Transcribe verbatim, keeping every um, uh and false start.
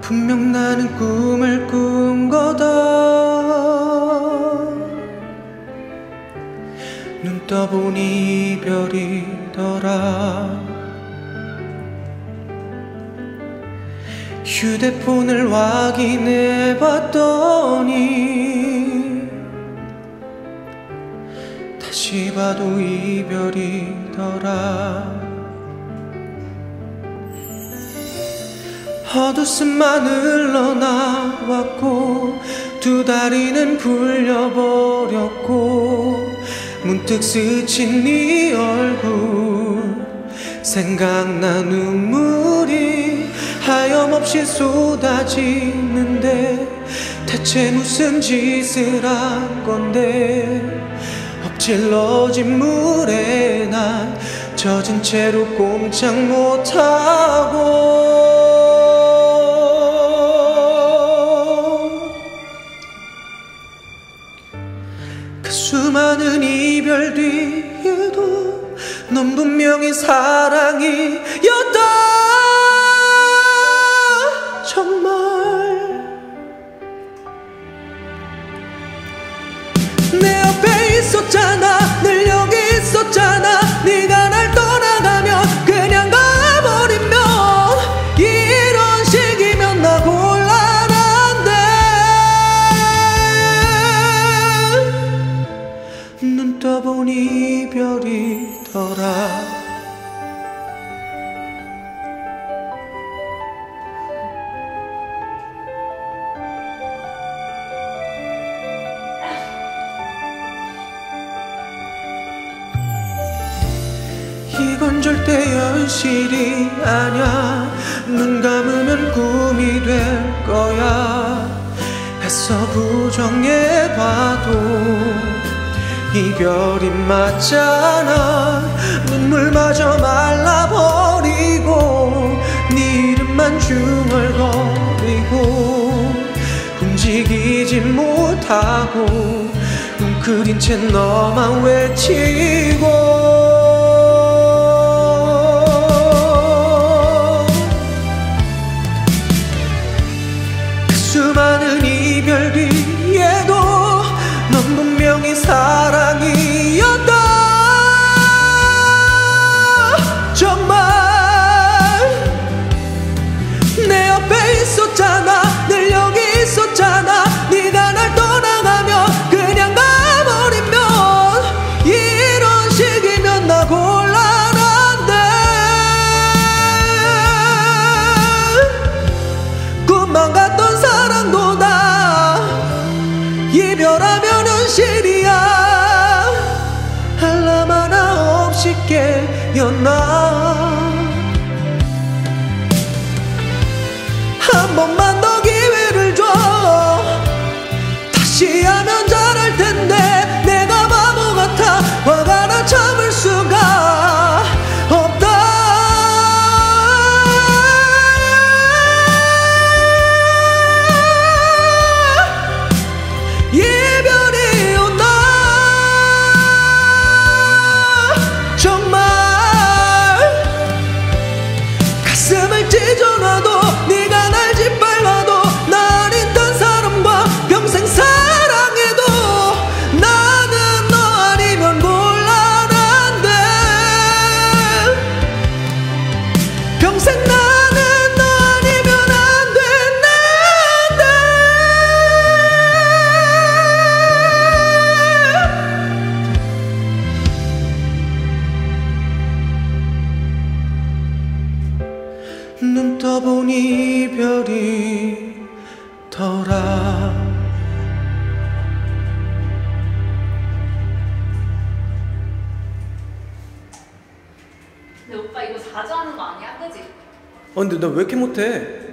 분명 나는 꿈을 꾼 거다. 눈 떠보니 이별이더라. 휴대폰을 확인해 봤더니 다시 봐도 이별이더라. 헛웃음만 흘러나왔고 두 다리는 풀려버렸고 문득 스친 네 얼굴 생각나 눈물이 하염없이 쏟아지는데 대체 무슨 짓을 한 건데 엎질러진 물에 난 젖은 채로 꼼짝 못하고 그 수많은 이별 뒤에도 넌 분명히 사랑이었다. 정말 내 옆에 있었잖아. 늘 여기 있었잖아. 네가 날 떠나가면 그냥 가버리면 이런 식이면 나 곤란한데 눈 떠보니 이별이더라. 이건 절대 현실이 아냐. 눈 감으면 꿈이 될 거야. 애써 부정해봐도 이별이 맞잖아. 눈물마저 말라버리고 네 이름만 중얼거리고 움직이지 못하고 웅크린 채 너만 외치고 수많은 이별 뒤에도 넌 분명히 사랑이었다. 정말 내 옆에 있었잖아. 늘 여기 있었잖아. 네가 날 떠나가면 그냥 가버리면 이런 식이면 나 곤란한데 꿈만 같던 사랑도 다 이별하면 현실이야. 알람 하나 없이 깨었나. 한 번만 더 기회를 줘. 다시 하면 잘할 텐데 내가 바보 같아 화가 나 참을 수가 없다. 이별이 온다. 정말 가슴을 찢어놔도 네가 날 짓밟아도 나 아닌 딴 사람과 평생 사랑해도 나는 너 아니면 곤란한데 평생 나는 너 아니면 안 된다는데 눈 떠보니 이별이더라. 근데 오빠 이거 자주 하는 거 아니야? 그지? 어 근데 나 왜 이렇게 못해?